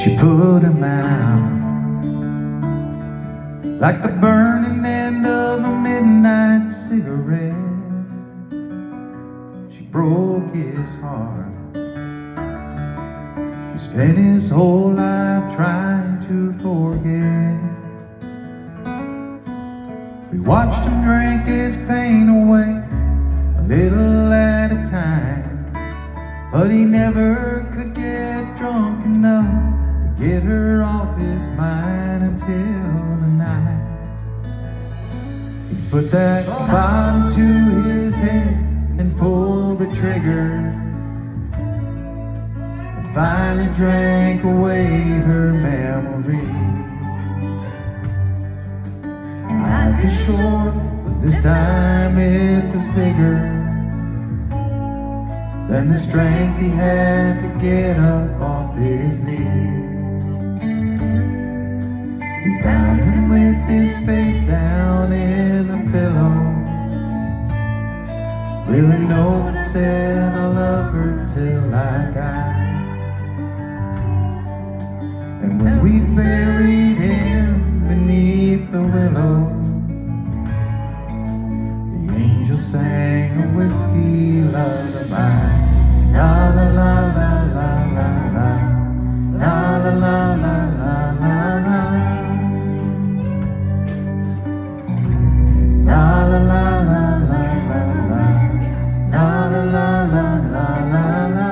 She put him out like the burning end of a midnight cigarette. She broke his heart. He spent his whole life trying to forget. We watched him drink his pain away, a little at a time, but he never could get drunk enough to get her off his mind until the night he put that bottle to his head and pulled the trigger, and finally drank away her memory. Life is short, but this time it was bigger than the strength he had to get up off his knees. We found him with his face down in the pillow, with a note that said, I love her till I die. And when we buried him beneath the willow, the angel sang a whiskey lullaby. La la la la la la la, la la la la la la la, la la la la la la la, la la la la la la la.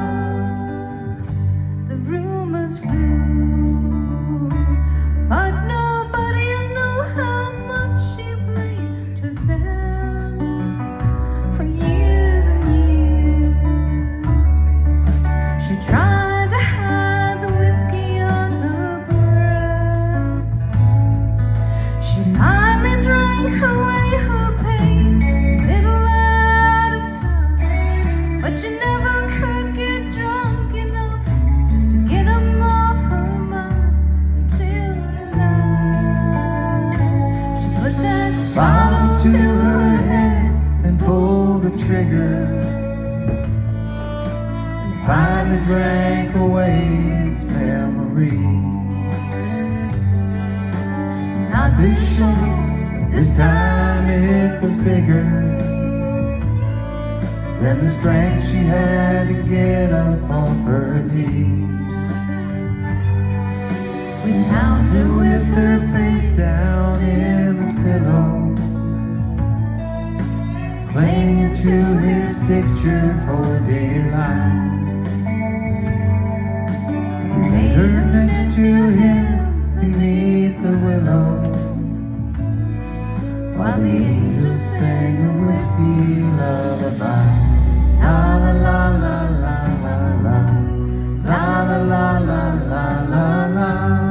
The rumors flew, but nobody knew how much she blamed herself for years and years. She tried to hide the whiskey on her breath. She finally drank away her pain, little at a time, but she never could get drunk enough to get him off her mind until the night she put that Bottle to her head and pulled the trigger, and finally drank away his memory. Not This short, this time it was bigger than the strength she had to get up off her knees. We found her with her face down in the pillow, clinging to his picture for dear life. We laid her next to him beneath the willow, while the angels sang a whiskey lullaby. La la la la la la la, la la la la la la la.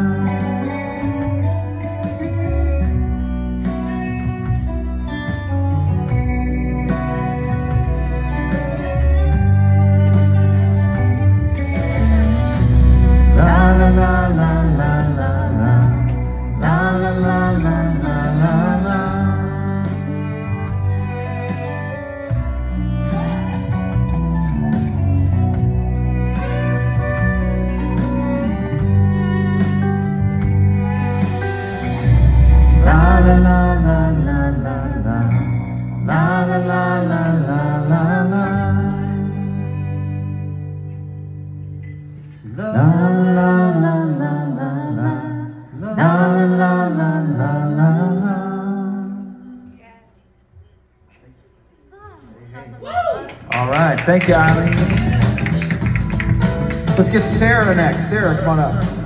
La la la la la la la, la la la la la la la. La la la la la la la, la la la la la la la. La la la la la la, la la la la la la la. All right, thank you, Eileen. Let's get Sarah next. Sarah, come on up.